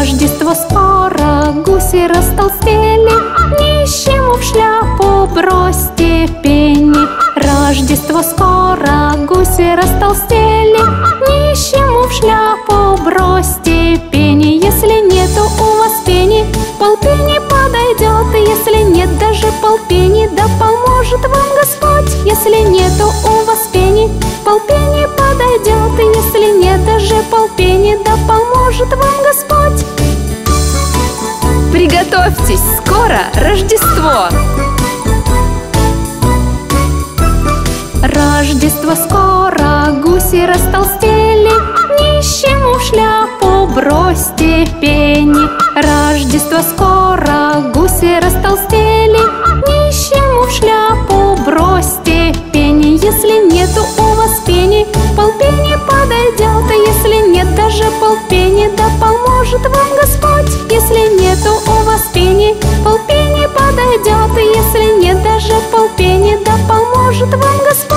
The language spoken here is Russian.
Рождество скоро, гуси растолстели, нищему в шляпу бросьте пени. Рождество скоро, гуси растолстели, нищему в шляпу бросьте пени. Если нету у вас пени, полпени подойдет. Если нет даже полпени, да поможет вам Господь. Если нету у вас пени, полпени подойдет. Если нет даже полпени, да поможет вам Господь. Приготовьтесь, скоро Рождество! Рождество скоро, гуси растолстели, нищему в шляпу бросьте пени. Рождество скоро, гуси растолстели, нищему в шляпу бросьте пени. Если нету у вас пени, полпени подойдет. Если нет даже полпени, да поможет вам Господь. Если нету у вас пени, полпени подойдет. Если нет даже полпени, да поможет вам Господь.